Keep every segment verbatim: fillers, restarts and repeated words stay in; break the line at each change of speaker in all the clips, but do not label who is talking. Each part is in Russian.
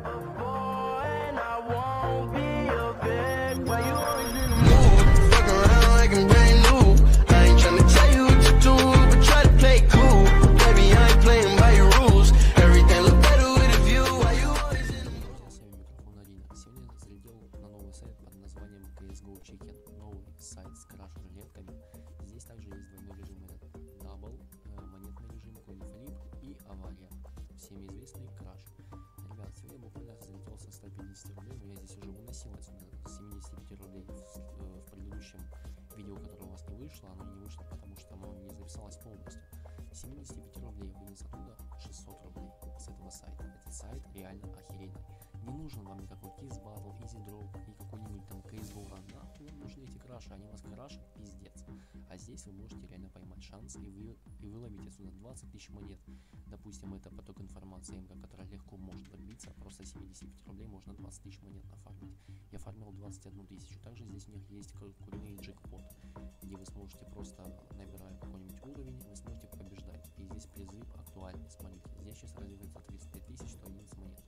Сайт с краш-рулетками. Здесь также есть двойной режим, это дабл, э, монетный режим, коин-флип и авария, всеми известный краш. Ребят, сегодня буквально залетел со ста пятидесяти рублей, но я здесь уже выносил отсюда с семидесяти пяти рублей в, э, в предыдущем видео, которое у вас не вышло. Оно не вышло, потому что оно не записалось полностью. С семидесяти пяти рублей вынес оттуда шестьсот рублей с этого сайта. Этот сайт реально охеренный. Не нужен вам никакой Kiss Battle, Easy Draw и какой-нибудь там Case Go Run. Да, вам нужны эти краши, они вас крашат, пиздец. А здесь вы можете реально поймать шанс и, вы, и выловить отсюда двадцать тысяч монет. Допустим, это поток информации, которая легко может подбиться. Просто с семидесяти пяти рублей можно двадцать тысяч монет нафармить. Я фармил двадцать одну тысячу. Также здесь у них есть куриный джекпот, где вы сможете просто, набирая какой-нибудь уровень, вы сможете побеждать. И здесь призыв актуальный. Смотрите, здесь сейчас разыгрывается тридцать пять тысяч сто одиннадцать монет.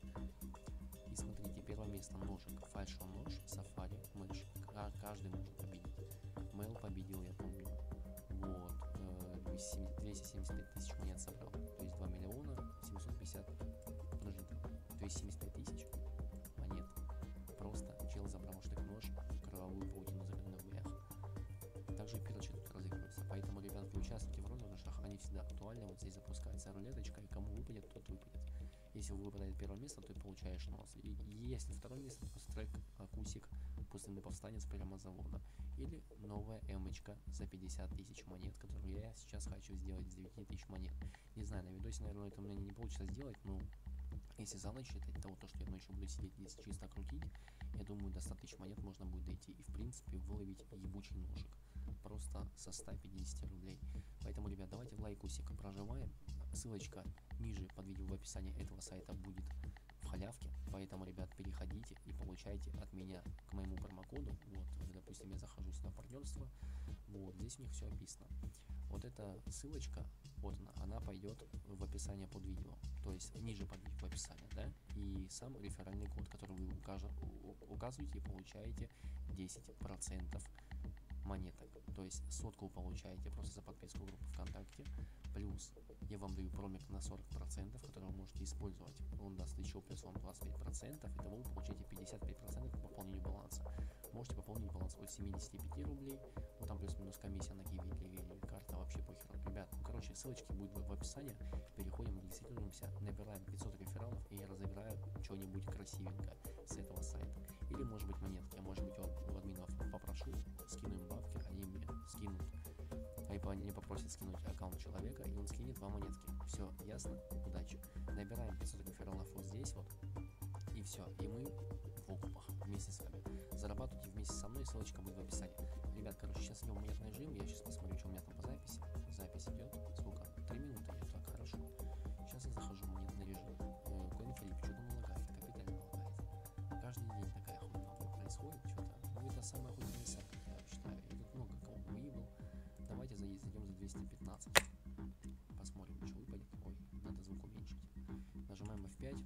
И смотрите, первое место ножик, фальшо нож, сафари, мышь. Каждый может победить. Мэл победил, я помню. Вот, двести семьдесят пять тысяч монет собрал. То есть два миллиона семьсот пятьдесят, подождите, то есть семьдесят пять тысяч монет. Просто чел забрал штык-нож, кровавую паутину закрытых блях. Также пирочек тут разыгрывается. Поэтому, ребятки, участвуйте в розыгрышах, они всегда актуальны. Вот здесь запускается рулеточка, и кому выпадет, тот выпадет. Если вы выпадает первое место, то ты получаешь нос. И если второе место, то стрек Акусик, пустынный повстанец прямо с завода. Или новая эмочка за пятьдесят тысяч монет, которую я сейчас хочу сделать с девяти тысяч монет. Не знаю, на видосе, наверное, это у меня не получится сделать, но если за ночь считать того, то, что я ночью буду сидеть здесь чисто крутить, я думаю, до ста тысяч монет можно будет дойти и, в принципе, выловить ебучий ножик. Просто со ста пятидесяти рублей. Поэтому, ребят, давайте в лайкусик прожимаем. Ссылочка ниже под видео в описании этого сайта будет в халявке. Поэтому, ребят, переходите и получайте от меня к моему промокоду. Вот, допустим, я захожу сюда в партнерство. Вот, здесь у них все описано. Вот эта ссылочка, вот она, она пойдет в описание под видео. То есть ниже под видео в описании, да? И сам реферальный код, который вы указываете и получаете десять процентов монеток. То есть сотку вы получаете просто за подписку группы ВКонтакте. Плюс я вам даю промик на сорок процентов, который вы можете использовать. Он даст еще плюс вам двадцать пять процентов. Итого вы получаете пятьдесят пять процентов по пополнению баланса. Можете пополнить баланс от семидесяти пяти рублей. Ну там плюс-минус комиссия на киви или карта, вообще похер. Ребят, ну короче, ссылочки будут в описании. Переходим, регистрируемся, набираем пятьсот рефералов и я разыграю что-нибудь красивенькое с этого сайта. Или может быть монетки, а может быть у админов попрошу, скину им бабки, они мне скинут. Они попросят скинуть аккаунт человека, и он скинет вам монетки. Все, ясно? Удачи. Набираем пятьсот рефералов вот здесь вот. И все. И мы в окупах вместе с вами. Зарабатывайте вместе со мной, ссылочка будет в описании. Ребят, короче, сейчас идем в монетный режим. Я сейчас посмотрю, что у меня там по записи. Запись идет. Сколько? Три минуты идет. Так, хорошо. Сейчас я захожу в монетный режим. Коин-флип, что там лагает? Капитально лагает. Каждый день такая хуйня происходит. Что-то. Ну, это самая хуйная сайт, как я считаю. И тут много кого выебал. Давайте зайдем за двести пятнадцать. Посмотрим, что выпадет. Ой, надо звук уменьшить. Нажимаем эф пять.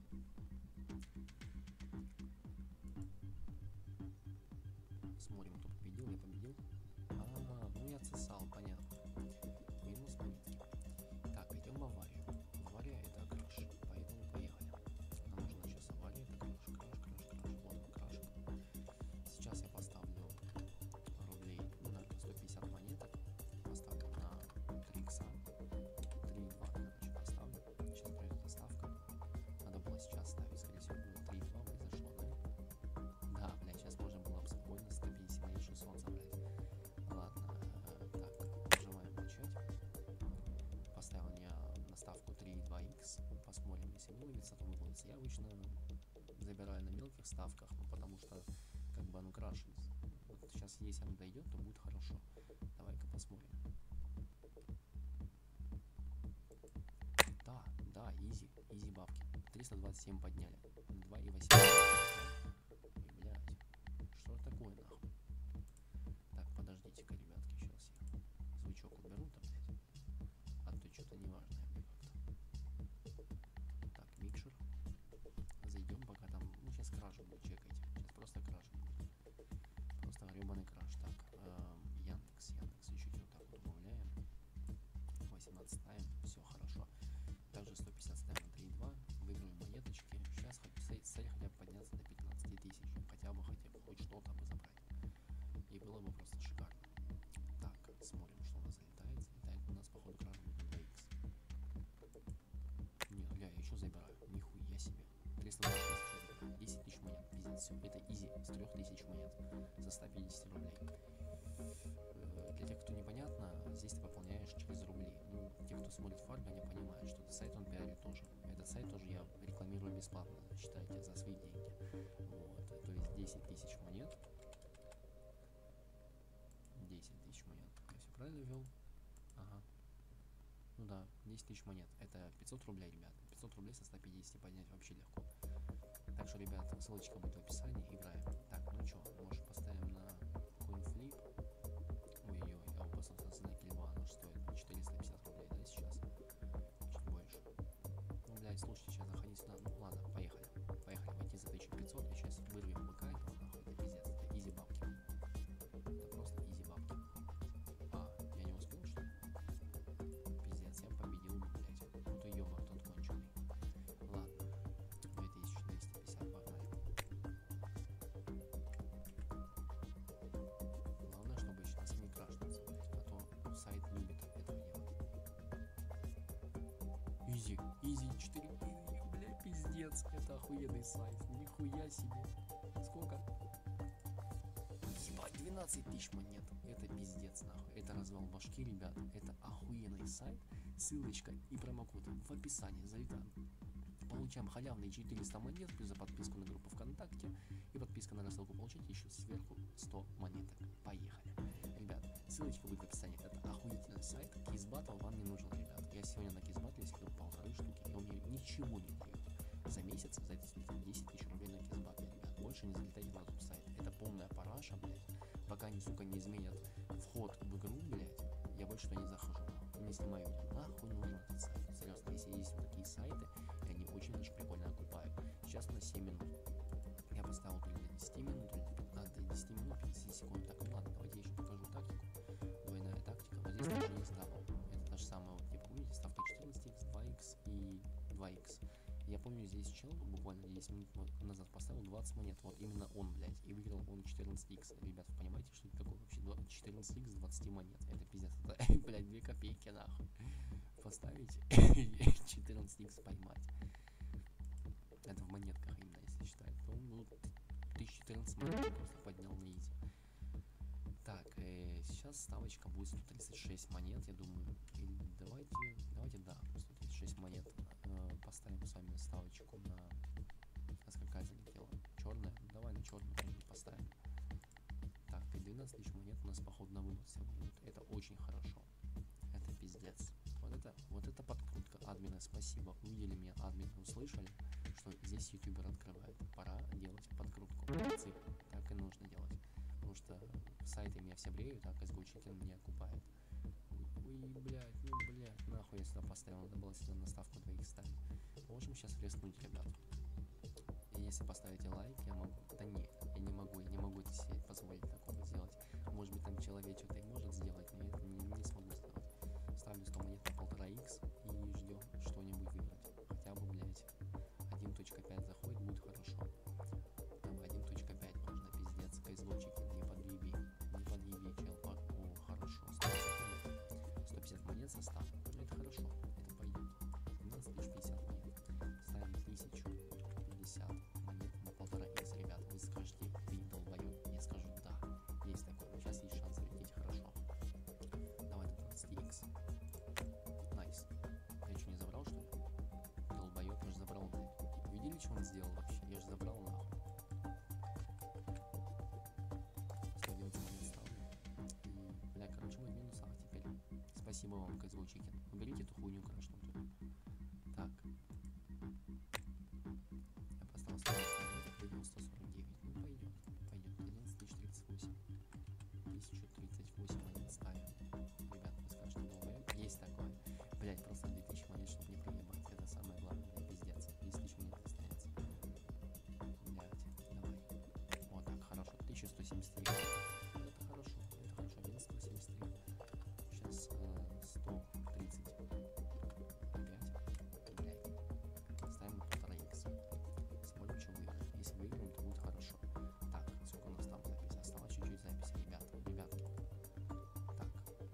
Смотрим, кто победил. Я победил. А, ну я отсосал, понятно. Минус монетки. Так, идем в аварию. Авария это краш. Поэтому поехали. Нам нужна сейчас авария. Это краш, краш, краш, краш. Вот он, крашик. Сейчас я поставлю рублей на сто пятьдесят монеток. Поставлю на три икса. три два, короче, поставлю. Сейчас пройдет доставка. Надо было сейчас ставить, скорее всего, будет три два произошло, да? Да, блядь, сейчас можно было бы спокойно сто пятьдесят шестьсот забрать. Ладно, э, так, нажимаем начать. Поставил я на ставку три два икс. Посмотрим, если выловится, то выловится. Я обычно забираю на мелких ставках, ну, потому что как бы оно крашит. Вот сейчас, если оно дойдет, то будет хорошо. Давай-ка посмотрим. Да, да, изи, изи бабки. триста двадцать семь подняли. два и восемь. Ой, блядь. Что такое, нахуй? Так, подождите-ка, ребятки, сейчас я звучок уберу там, блядь. А то что-то неважное мне как-то. Так, микшер. Зайдем, пока там трёх тысяч монет за ста пятидесяти рублей. Для тех, кто непонятно, здесь ты пополняешь через рубли. Ну, те, кто смотрит фарго, они понимают, что этот сайт он пиарит тоже. Этот сайт тоже я рекламирую бесплатно, считайте, за свои деньги. Вот, то есть десять тысяч монет. десять тысяч монет. Я все правильно ввел? Ага. Ну да, десять тысяч монет. Это пятьсот рублей, ребят. пятьсот рублей со ста пятидесяти поднять вообще легко. Так что, ребят, ссылочка будет в описании. Играем. Так, ну что, может поставим на CoinFlip. Ой-ой-ой, а у вас знаки льва, оно стоит четыреста пятьдесят рублей, да, сейчас? Чуть больше. Ну, блядь, слушайте, сейчас заходить сюда. Ну, ладно, поехали. Поехали, войти за тысячу пятьсот. Я сейчас вырвем БК этого, нахуй, это пиздец. Это изи бабки. Это просто изи бабки. А, я не успел, что ли? Пиздец, я победил, блядь. Ну ты ёбак тот конченый. Ладно. две тысячи двести пятьдесят, погнали. Главное, чтобы еще нас не крашнулся, блядь. А то сайт любит этого делать. Изи, изи, четыре, бля, пиздец. Это охуенный сайт. Нихуя себе. Сколько? Ебать, двенадцать тысяч монет. Это пиздец, нахуй. Это развал башки, ребят. Это охуенный сайт. Ссылочка и промокод в описании. Залетаем. Получаем халявные четыреста монет, плюс за подписку на группу ВКонтакте и подписка на рассылку получите еще сверху сто монеток. Поехали. Ребят, ссылочка будет в описании. Это охуительный сайт. Кейсбаттл вам не нужен, ребят. Я сегодня на кейсбаттле сидел полторы штуки, и он мне ничего не дает. За месяц за это слетел десять тысяч рублей на кейсбаттле, ребят. Больше не залетайте на этот сайт. Это полная параша, блядь. Пока они, сука, не изменят вход в игру, блядь, я больше туда не захожу. Не снимаю видео. Нахуй нужен этот сайт. Серьезно, если есть вот такие сайты, и они очень даже прикольно окупают. Сейчас на семь минут. Я поставил то ли до десяти минут, то ли до пятнадцати, до десяти минут, пятьдесят секунд. Так, ну ладно, давайте я еще покажу тактику. Двойная тактика. Вот здесь тоже есть дабл. Это та же самая, вот, типа, помните, ставка четырнадцать икс, два икс и два икс. Я помню, здесь чел буквально десять минут назад поставил двадцать монет. Вот именно он, блядь. И выиграл он четырнадцать икс. Ребят, вы понимаете, что это такое вообще? четырнадцать икс с двадцати монет. Это пиздец. Это, блядь, две копейки, нахуй. Поставить четырнадцать икс поймать. Это в монетках именно, если считать. Ну, ну тысяча четырнадцать монет просто поднял на изи. Так, э, сейчас ставочка будет сто тридцать шесть монет, я думаю. Или давайте, давайте, да, сто тридцать шесть монет. Э, поставим с вами ставочку на... На сколько залетела? Черная? Ну, давай на черную поставим. Так, и двенадцать тысяч монет у нас, походу, на вынос сегодня. Это очень хорошо. Это пиздец. Вот это, вот это подкрутка. Админы, спасибо. Увидели меня, админы, услышали, что здесь ютубер открывает. Пора делать подкрутку. Цифр. Так и нужно делать. Потому что сайты меня все бреют, а CSGO Chicken меня окупает. Ой, блядь, ну, блядь, нахуй я сюда поставил. Надо было сюда наставку два икс ставить. Можем сейчас рискнуть, ребят. И если поставите лайк, я могу... Да нет, я не могу, я не могу себе позволить такого сделать. Может быть, там человек что-то и может сделать, но я не, не смогу сделать. Ставлю сто монет на полтора икс и ждем что-нибудь выбрать. Хотя бы, блядь, один точка пять заходит, будет хорошо. Там один точка пять можно, пиздец. CSGO Chicken, не подъеби. Не подъеби, чел. О, хорошо. сто пятьдесят монет со ста. Ну, это хорошо, это пойдет. двенадцать тысяч пятьдесят монет. Ставим тысячу пятьдесят монет на полтора икс, ребят. Вы скажете, ты долбоёб. Я скажу, да. Есть такое. Но сейчас есть шанс залететь хорошо. Давай до двадцати икс. Найс. Я что, не забрал, что ли? Долбоёб, я же забрал, блядь. Видели, что он сделал вообще? Я же забрал, нахуй. сто одиннадцать монет ставлю. И, бля, короче, будет в минусах теперь. Спасибо вам, CSGO Chicken. Уберите эту хуйню крашнутую. Так. Я поставил сто монет, выбил сто сорок девять. Ну, пойдет. Пойдет. одиннадцать тысяч тридцать восемь. тысяча тридцать восемь монет ставим. Ребят, вы скажете, долбоёб. Есть такое. Блять, просто две тысячи монет, чтобы не приебать. Это самое главное, блядь, пиздец. десять тысяч монет останется. Блять, давай. Вот так, хорошо. тысяча сто семьдесят три. Это хорошо. Это хорошо. один сто семьдесят три. Сейчас э, сто тридцать пять. Блять. Ставим полтора икс. Смотрим, что выиграем. Если выиграем, то будет хорошо. Так, сколько у нас там запись? Осталось чуть-чуть записи, ребята. Ребятки. Так.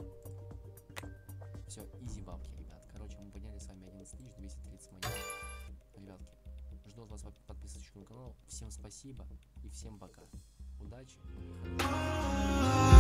Все, изи бабки, ребят. Короче, мы подняли с вами одиннадцать тысяч двести тридцать монет. Ребятки, жду от вас подписочку подписчикам канала. Всем спасибо и всем пока. Удачи!